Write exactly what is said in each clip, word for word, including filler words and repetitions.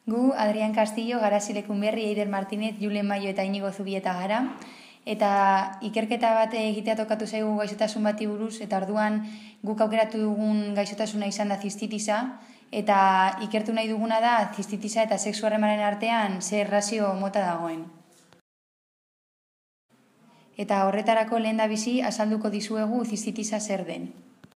Gu, Adrián Castillo, Garazi Lekunberri, Eider Martínez, Julen Maio eta Inigo Zubieta gara. Eta ikerketa bat egitea tokatu zaigu gaixotasun bati buruz, eta orduan guk aukeratu dugun gaixotasuna izan da zistitisa, eta ikertu nahi duguna da zistitisa eta sexu harremaren artean zer errazio mota dagoen. Eta horretarako lehendabizi azalduko dizuegu zistitisa zer den.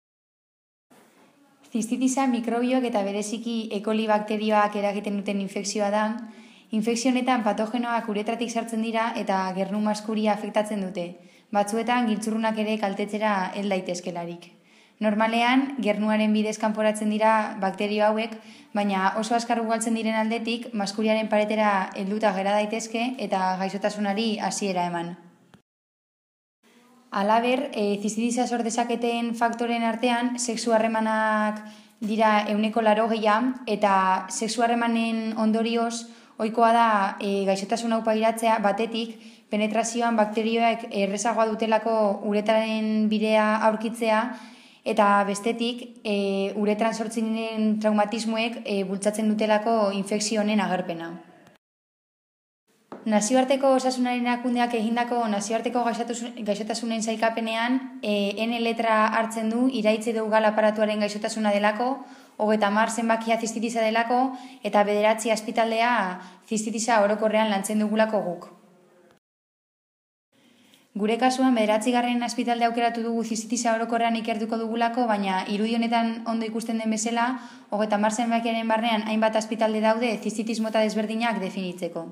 Zistitisa mikrobioak eta bereziki E. coli bakterioak eragiten duten infekzioa da. Infekzio honetan patogenoak uretratik sartzen dira eta gernu maskuria afektatzen dute. Batzuetan giltzurrunak ere kaltetzera hel daitezkelarik. Normalean, gernuaren bidez kanporatzen dira bakterio hauek, baina oso azkar ugaltzen diren aldetik maskuriaren paretera helduta gera daitezke eta gaixotasunari hasiera eman. Halaber, e, zistitisa sor dezaketen faktoren artean, sexu harremanak dira ehuneko laurogeia eta sexu harremanen ondorioz ohikoa da e, gaixotasun hau pairatzea batetik penetrazioan bakterioek errezagoa dutelako uretraren bidea aurkitzea eta bestetik e, uretran sortzen diren traumatismoek e, bultzatzen dutelako infekzio honen agerpena. Nazioarteko osasunaren erakundeak egindako nazioarteko gaixotasunen sailkapenean e, N letra hartzen du iraitz edo ugal aparatuaren gaixotasuna delako, hogeita hamar zenbakia zistitisa delako eta bederatzi azpitaldea zistitisa orokorrean lantzen dugulako guk. Gure kasuan bederatzigarren azpitalde aukeratu dugu zistitisa orokorrean ikertuko dugulako, baina irudi honetan ondo ikusten den bezala, hogeita hamar zenbakiaren barnean hainbat azpitalde daude zistitis mota desberdinak definitzeko.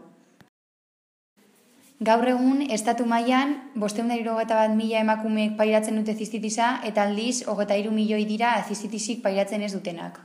Gaur egun, estatu mailan bostehun eta hirurogeita bat mila emakumeek pairatzen dute zistitisa eta aldiz hogeita hiru milioi dira zistitisik pairatzen ez dutenak.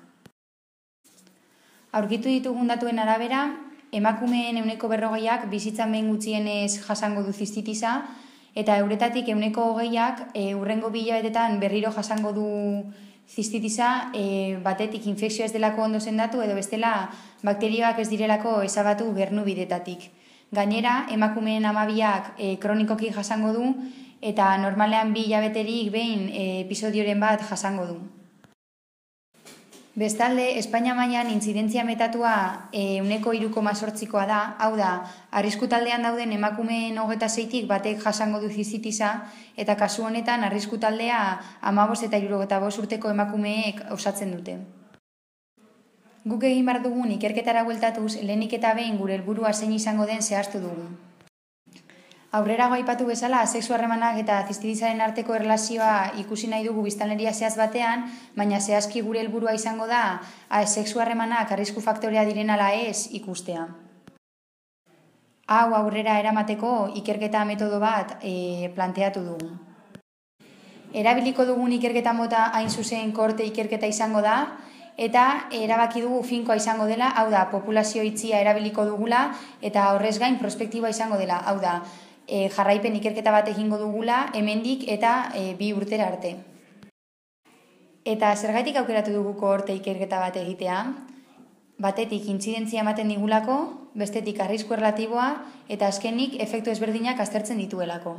Aurkitu ditugun datuen arabera, emakumeen ehuneko berrogeiak bizitzan behin gutxienez jasango du zistitisa eta euretatik ehuneko hogeiak e, hurrengo bi hilabetetan berriro jasango du zistitisa e, batetik infekzioa ez delako ondo sendatu edo bestela bakterioak ez direlako ezabatu gernu bidetatik. Gainera, emakumeen hamabiak e, kronikoki jasango du eta normalean bi hilabeterik behin e, episodioren bat jasango du. Bestalde, Espainia mailan intzidentzia metatua ehuneko hiru koma zortzikoa da, hau da, arrisku taldean dauden emakumeen hogeita seitik batek jasango du zistitisa eta kasu honetan arrisku taldea hamabost eta hirurogeita bost urteko emakumeek osatzen dute. Guk egin behar dugun ikerketara bueltatuz, lehenik eta behin gure helburua zein izango den zehaztu dugu. Aurrerago aipatu bezala, sexu harremanak eta zistitisaren arteko erlazioa ikusi nahi dugu biztanleria zehaz batean, baina zehazki gure helburua izango da a, sexu harremanak arrisku faktorea diren ala ez ikustea. Hau aurrera eramateko ikerketa metodo bat e, planteatu dugu. Erabiliko dugun ikerketa mota hain zuzen korte ikerketa izango da, eta erabaki dugu finkoa izango dela, hau da, populazio itzia erabiliko dugula, eta horrez gain prospektiboa izango dela, hau da, e, jarraipen ikerketa bat egingo dugula, hemendik eta e, bi urtera arte. Eta zergatik aukeratu dugu kohorte ikerketa bat egitea? Batetik intzidentzia ematen digulako, bestetik arrisku erlatiboa, eta azkenik efektu ezberdinak aztertzen dituelako.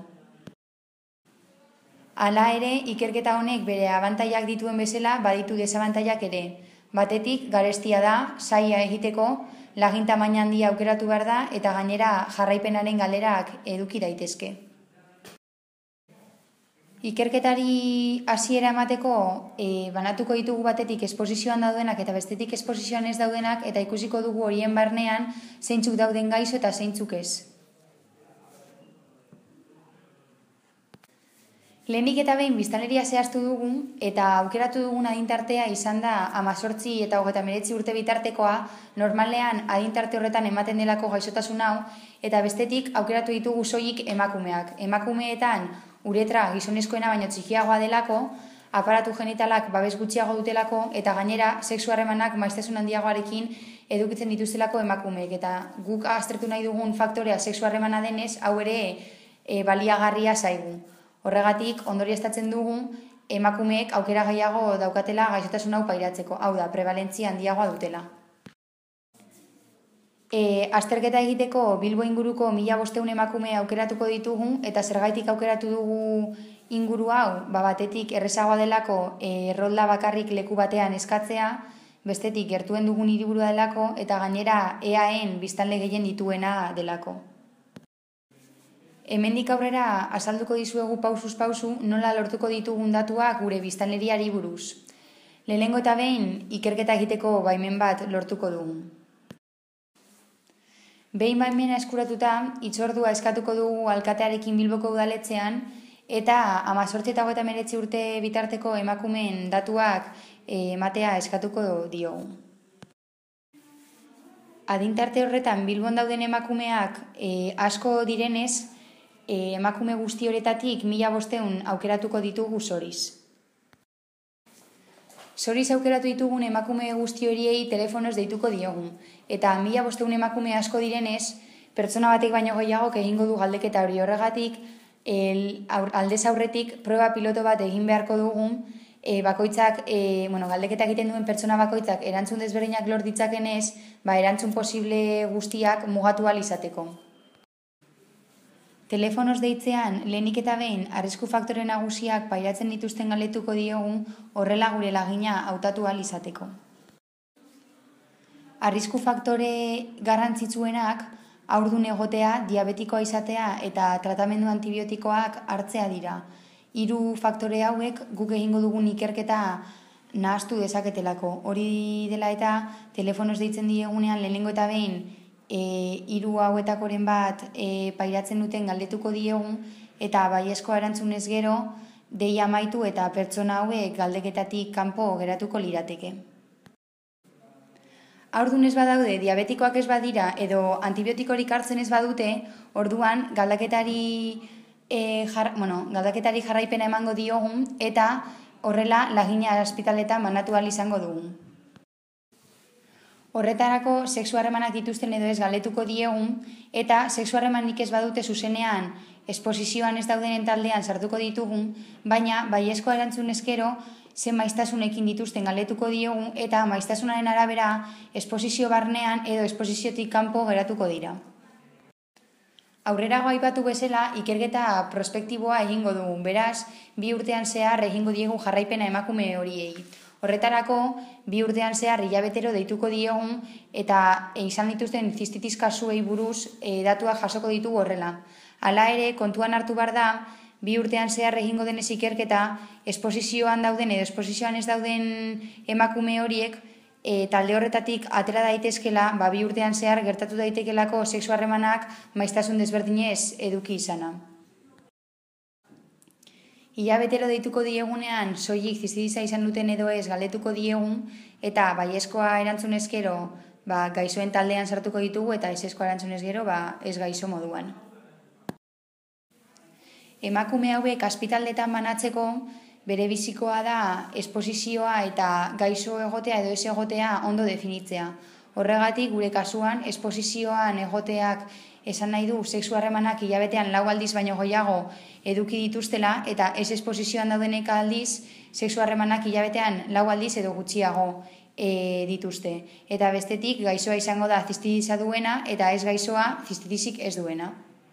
Hala ere, ikerketa honek bere abantaiak dituen bezala baditu desabantaiak ere. Batetik, garestia da, zaila egiteko, lagin tamaina handia aukeratu behar da eta gainera jarraipenaren galerak eduki daitezke. Ikerketari hasiera emateko e, banatuko ditugu batetik esposizioan daudenak eta bestetik esposizioan ez daudenak eta ikusiko dugu horien barnean zeintzuk dauden gaixo eta zeintzuk ez. Lehenik eta behin biztanleria zehaztu dugu eta aukeratu dugun adintartea izan da hemezortzi eta hogeita hemeretzi urte bitartekoa, normalean adintarte horretan ematen delako gaixotasun hau, eta bestetik aukeratu ditugu soilik emakumeak. Emakumeetan uretra gizonezkoena baino txikiagoa delako, aparatu genitalak babes gutxiago dutelako eta gainera sexu harremanak maiztasun handiagoarekin edukitzen dituztelako emakumeek. Eta guk aztertu nahi dugun faktorea sexu harremana denez, hau ere e, baliagarria zaigu. Horregatik, ondorioztatzen dugu, emakumeek aukera gehiago daukatela gaixotasun hau pairatzeko, hau da, prebalentzia handiagoa dutela. E, azterketa egiteko Bilbo inguruko mila bostehun emakume aukeratuko ditugu, eta zergaitik aukeratu dugu inguru hau, ba batetik errezagoa delako e, errolda bakarrik leku batean eskatzea, bestetik gertuen dugun hiriburua delako eta gainera E A En biztanle gehien dituena delako. Hemendik aurrera azalduko dizuegu pausuz pausu nola lortuko ditugun datuak gure biztanleriari buruz. Lehenengo eta behin ikerketa egiteko baimen bat lortuko dugu. Behin baimena eskuratuta, hitzordua eskatuko dugu alkatearekin Bilboko udaletxean eta hemezortzi eta hogeita hemeretzi urte bitarteko emakumeen datuak ematea eskatuko diogu. Adintarte horretan Bilbon dauden emakumeak asko direnez, emakume guzti horetatik mila bostehun aukeratuko ditugu zoriz. Zoriz aukeratu ditugun emakume guzti horiei telefonoz deituko diogu, eta mila bostehun emakume asko direnez, pertsona batek baino gehiagok egingo du galdeketa hori horregatik, aldez aurretik proba piloto bat egin beharko dugu, bakoitzak, bueno, galdeketa egiten duen pertsona bakoitzak erantzun desberdinak lor ditzakenez, ba, erantzun posible guztiak mugatu ahal izateko. Telefonoz deitzean, lehenik eta behin, arrisku faktore nagusiak pairatzen dituzten galdetuko diogu, horrela gure lagina hautatu ahal izateko. Arrisku faktore garrantzitsuenak, haurdun egotea, diabetikoa izatea eta tratamendu antibiotikoak hartzea dira. Hiru faktore hauek guk egingo dugun ikerketa nahaztu dezaketelako. Hori dela eta telefonoz deitzen diegunean lehenengo eta behin hiru hauetakoren bat pairatzen duten galdetuko diegu eta baiezkoa erantzunez gero deia amaitu eta pertsona hauek galdeketatik kanpo geratuko lirateke. Haurdun ez badaude, diabetikoak ez badira edo antibiotikorik hartzen ez badute, orduan galdeketari galdeketari jarraipena emango diogun eta horrela lagina ospitaletan banatu ahal izango dugu. Horretarako sexu harremanak dituzten edo ez galdetuko diegun eta sexu harremanik ez badute zuzenean esposizioan ez daudenen taldean sartuko ditugun, baina baiezkoa erantzunez gero zen maiztasunekin dituzten galdetuko diogun eta maiztasunaren arabera esposizio barnean edo esposiziotik kanpo geratuko dira. Aurrerago aipatu bezala, ikerketa prospektiboa egingo dugu, beraz, bi urtean zehar egingo diegu jarraipena emakume horiei. Horretarako, bi urtean zehar hilabetero deituko diogun eta izan dituzten zistitis kasuei buruz datuak jasoko ditugu horrela. Hala ere, kontuan hartu behar da, bi urtean zehar egingo denez ikerketa, esposizioan dauden edo esposizioan ez dauden emakume horiek talde horretatik atera daitezkela, bi urtean zehar gertatu daitekelako sexu harremanak maiztasun desberdinez eduki izana. Hilabetero deituko diegunean soilik zistitisa izan duten edo ez galdetuko diegun eta baiezkoa erantzunez gero gaixoen taldean sartuko ditugu eta ezezkoa erantzunez gero ez gaixo moduan. Emakume hauek azpitaldetan banatzeko bere bizikoa da esposizioa eta gaixo egotea edo ez egotea ondo definitzea. Horregatik gure kasuan esposizioan egoteak esan nahi du sexu harremanak hilabetean lau aldiz baino gehiago eduki dituztela eta ez esposizioan daudenek aldiz sexu harremanak hilabetean lau aldiz edo gutxiago dituzte. Eta bestetik gaixoa izango da zistitisa duena eta ez gaixoa zistitisik ez duena.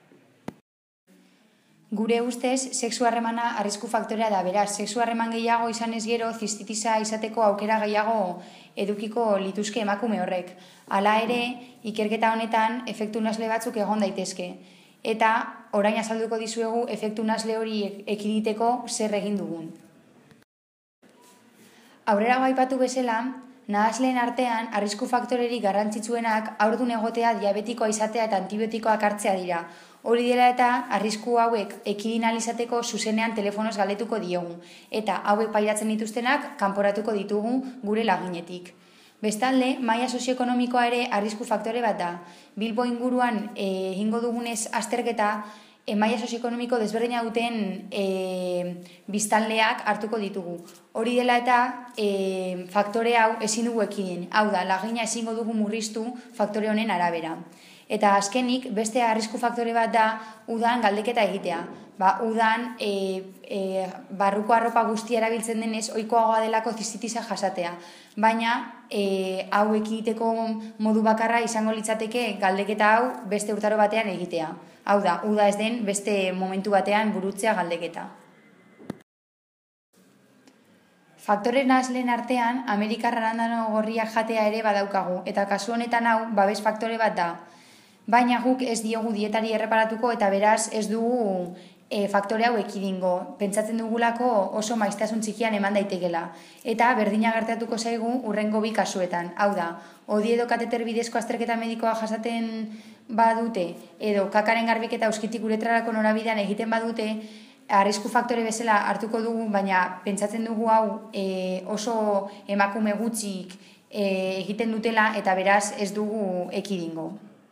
Gure ustez, sexu harremana arrisku faktorea da, beraz, sexu harreman gehiago izan ez gero, zistitisa izateko aukera gehiago edukiko lituzke emakume horrek. Hala ere, ikerketa honetan, efektu nasle batzuk egon daitezke. Eta, orain azalduko dizuegu, efektu nasle hori ekiditeko zer egin dugun. Aurrera aipatu bezala, nahasleen artean, arrisku faktorerik garrantzitsuenak haurdun egotea, diabetikoa izatea eta antibiotikoak hartzea dira. Hori dela eta arrisku hauek ekidin ahal izateko zuzenean telefonoz galdetuko diogu eta hauek pairatzen dituztenak kanporatuko ditugu gure laginetik. Bestalde, maila sozioekonomikoa ere arrisku faktore bat da. Bilbo inguruan egingo dugunez azterketa, maila sozioekonomiko desberdina duten biztanleak hartuko ditugu. Hori dela eta faktore hau ezin dugu ekidin. Hau da, lagina ezingo dugu murriztu faktore honen arabera. Eta azkenik, beste arrisku faktore bat da udan galdeketa egitea. Ba, udan barruko arropa guztia erabiltzen denez ohikoagoa delako zistitisa jasatea. Baina, hau ekiteko modu bakarra izango litzateke galdeketa hau beste urtaro batean egitea. Hau da, uda ez den beste momentu batean burutzea galdeketa. Faktore nahasleen artean, Amerikar arandano gorriak jatea ere badaukagu, eta kasu honetan hau babes faktore bat da. Baina guk ez diogu dietari erreparatuko eta beraz ez dugu e, faktore hau ekidingo. Pentsatzen dugulako oso maiztasun txikian eman daitekela. Eta berdina gertatuko zaigu urrengo bi kasuetan. Hau da, odi edo kateter bidezko azterketa medikoa jasaten badute, edo kakaren garbiketa euskitik uretrarako norabidean egiten badute, arrisku faktore bezala hartuko dugu, baina pentsatzen dugu hau e, oso emakume gutxik e, egiten dutela eta beraz ez dugu ekidingo.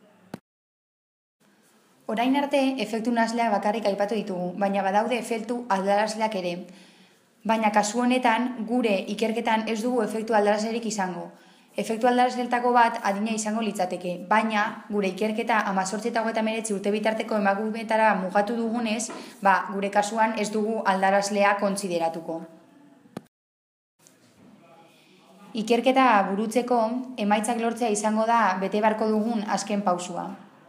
Orain arte, efektu nahasleak bakarrik aipatu ditugu, baina badaude efektu aldarazleak ere. Baina kasu honetan, gure ikerketan ez dugu efektu aldarazlerik izango. Efektu aldarazleetako bat adina izango litzateke, baina gure ikerketa hamazortzi eta hogeita hemeretzi urte bitarteko emakumeetara mugatu dugunez, ba, gure kasuan ez dugu aldarazlea kontsideratuko. Ikerketa burutzeko, emaitzak lortzea izango da bete beharko dugun azken pausua.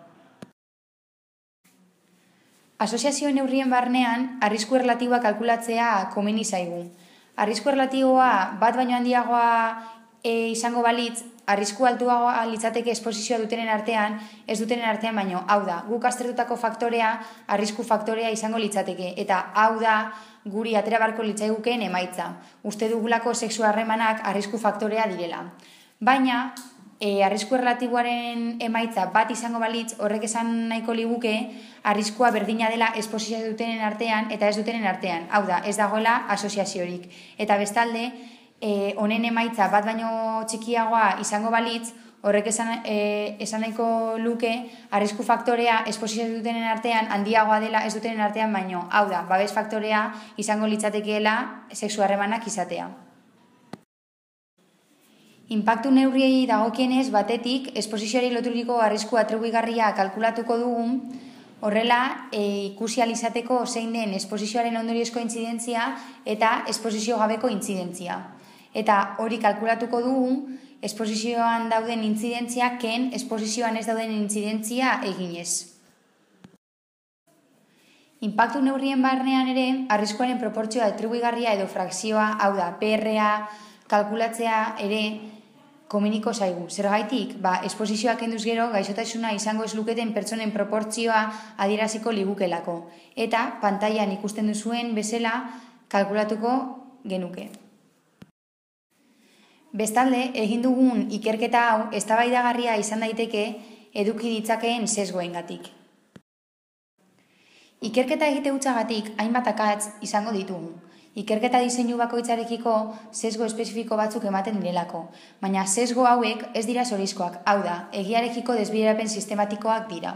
Asoziazio neurrien barnean, arrisku erlatiboa kalkulatzea komeni zaigu. Arrisku erlatiboa bat baino handiagoa e, izango balitz, arrisku altuagoa litzateke esposizioa dutenen artean, ez dutenen artean baino. Hau da, guk aztertutako faktorea, arrisku faktorea izango litzateke. Eta hau da, guri atera barko litzaigukeen emaitza. Uste dugulako sexu harremanak arrisku faktorea direla. Baina, E, arrisku erlatiboaren emaitza bat izango balitz, horrek esan nahiko liguke, arriskua berdina dela esposizioa dutenen artean eta ez dutenen artean. Hau da, ez dagoela asoziaziorik. Eta bestalde, e, honen emaitza bat baino txikiagoa izango balitz, horrek esan, e, esan nahiko luke, arrisku faktorea esposizioa dutenen artean handiagoa dela ez dutenen artean baino. Hau da, babes faktorea izango litzatekeela sexu harremanak izatea. Inpaktu neurriei dagokienez batetik esposizioari loturiko arrisku atribuigarria kalkulatuko dugu, horrela e, ikusi ahal izateko zein den esposizioaren ondoriozko intzidentzia eta esposizio gabeko intzidentzia. Eta hori kalkulatuko dugu esposizioan dauden intzidentzia ken esposizioan ez dauden intzidentzia eginez. Inpaktu neurrien barnean ere arriskuaren proportzioa atribuigarria edo frakzioa, hau da, P R A kalkulatzea ere komeniko zaigu. Zergaitik, ba, esposizioak kenduz gero, gaixotasuna izango ez luketen pertsonen proportzioa adieraziko ligukelako. Eta, pantailan ikusten duzuen bezala kalkulatuko genuke. Bestalde, egin dugun ikerketa hau, eztabaidagarria izan daiteke eduki ditzakeen sesgoengatik. Ikerketa egite hutsagatik hainbat akats izango ditugu. Ikerketa diseinu bakoitzarekiko sesgo espezifiko batzuk ematen direlako, baina sesgo hauek ez dira zorizkoak, hau da, egiarekiko desbiderapen sistematikoak dira.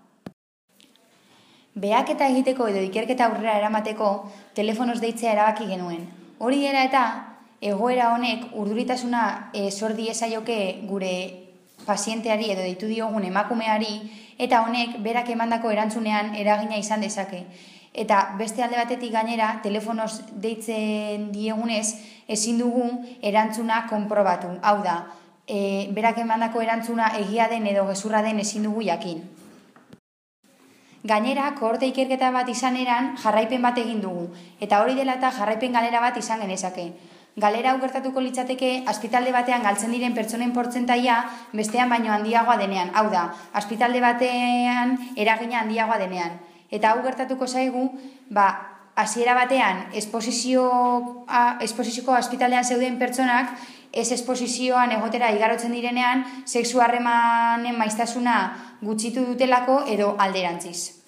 Behaketa egiteko edo ikerketa aurrera eramateko telefonoz deitzea erabaki genuen. Hori dela eta egoera honek urduritasuna e, sor diezaioke gure pazienteari edo deitu diogun emakumeari eta honek berak emandako erantzunean eragina izan dezake. Eta beste alde batetik gainera, telefonoz deitzen diegunez, ezin dugu erantzuna konprobatu. Hau da, e, berak emandako erantzuna egia den edo gezurra den ezin dugu jakin. Gainera, kohorte ikerketa bat izan eran, jarraipen bat egin dugu. Eta hori dela eta jarraipen galera bat izan genezake. Galera hau gertatuko litzateke, azpitalde batean galtzen diren pertsonen portzentaia bestean baino handiagoa denean. Hau da, azpitalde batean eragina handiagoa denean. Eta hau gertatuko zaigu, ba, hasiera batean, esposizioko azpitaldean zeuden pertsonak, ez esposizioan egotera igarotzen direnean, sexu harremanen maiztasuna gutxitu dutelako edo alderantziz.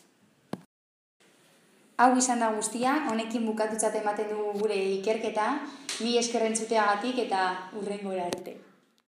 Hau izan da guztia, honekin bukatutzat ematen dugu gure ikerketa, mi eskerrentzuteagatik eta hurrengora arte.